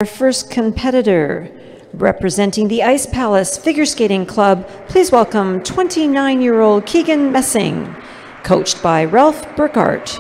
Our first competitor, representing the Ice Palace Figure Skating Club, please welcome 29-year-old Keegan Messing, coached by Ralph Burkhart.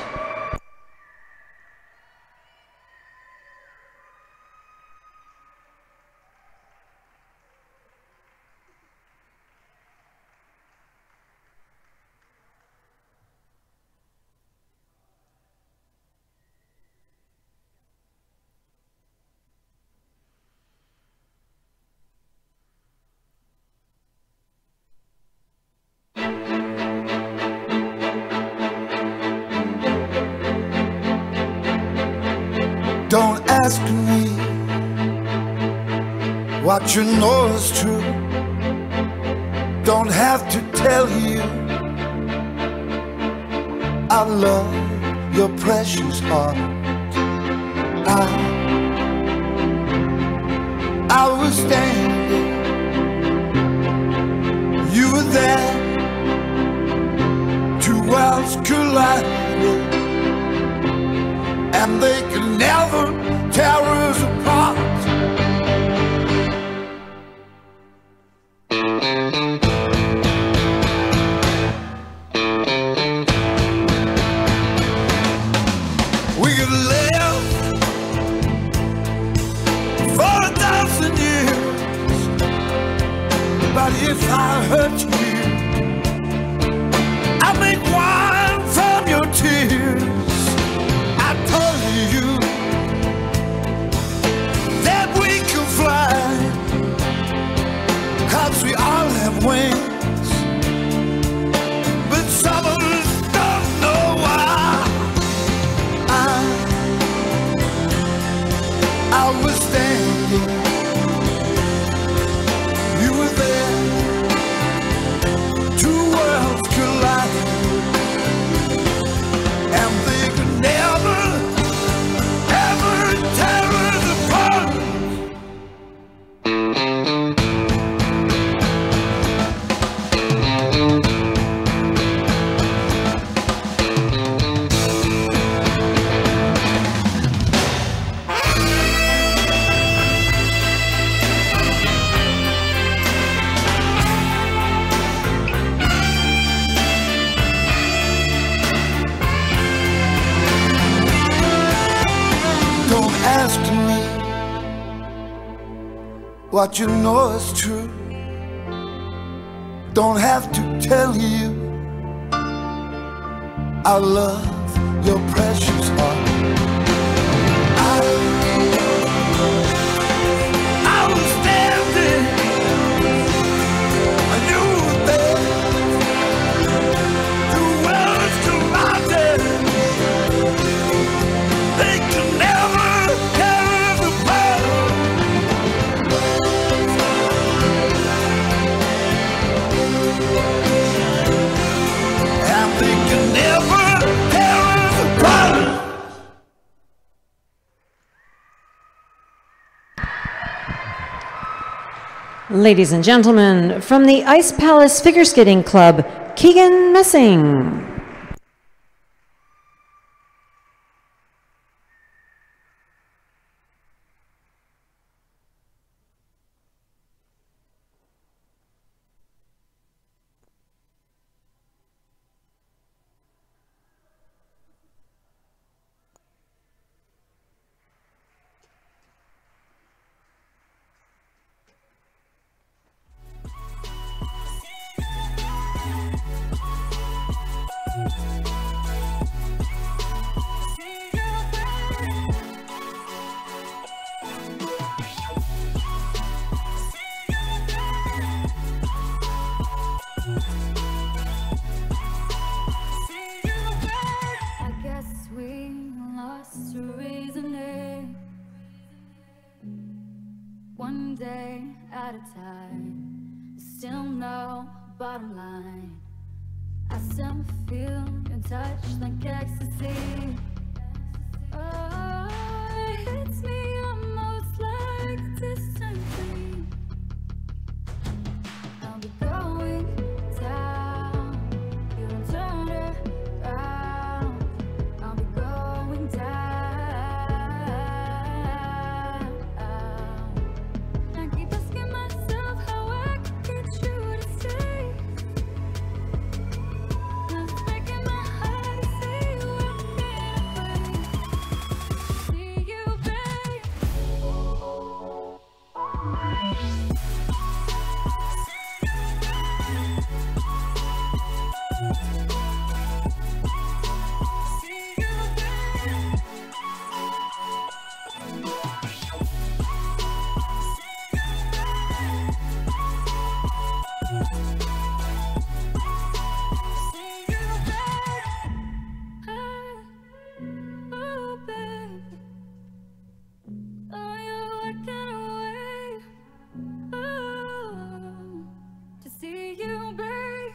Don't ask me what you know is true. Don't have to tell you I love your precious heart. I was standing, you were there, two worlds collided, and they could never tear us apart. We could live for 1,000 years, but if I hurt you, I make wine from your tears. Told you that we can fly, 'cause we all have wings, but some of us don't know why. I was standing, you were there, two worlds collided, and they could never ask me what you know is true. Don't have to tell you I love your precious heart. I was standing, and you were there, two worlds collided, they could never. Ladies and gentlemen, from the Ice Palace Figure Skating Club, Keegan Messing. One day at a time, still no bottom line. I still feel your touch like ecstasy. Oh, it hits me almost like a distant dream. I'll be going down, you don't turn around. I'll be going down. Oh, baby, oh, you're working away. Oh, to see you, babe.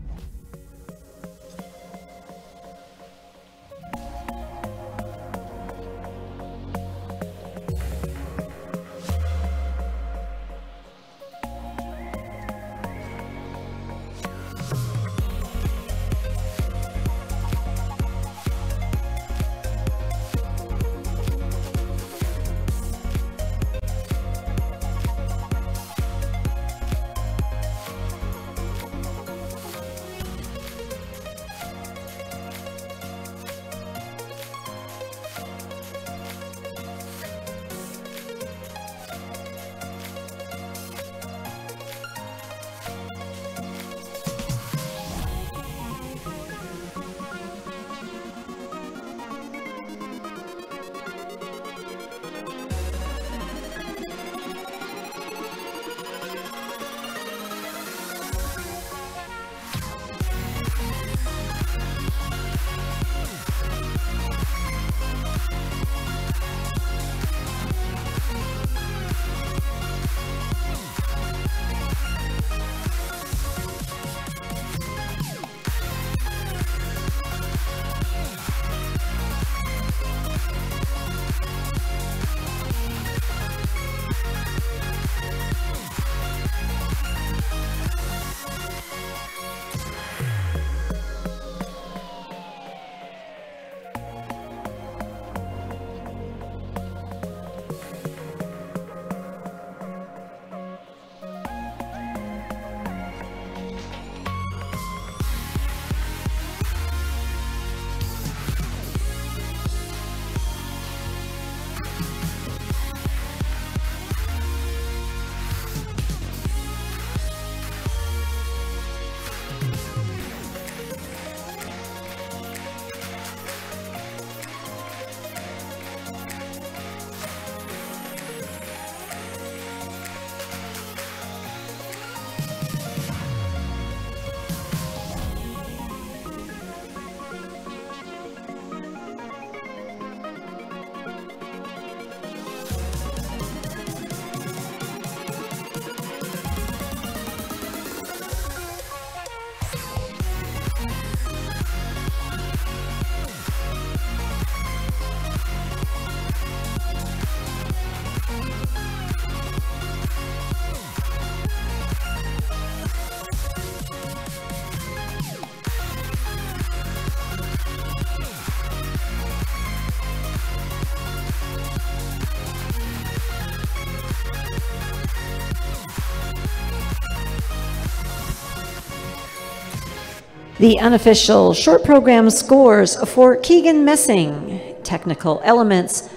The unofficial short program scores for Keegan Messing, technical elements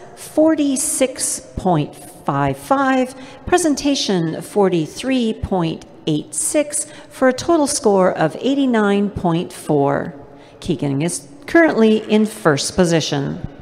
46.55, presentation 43.86, for a total score of 89.4. Keegan is currently in first position.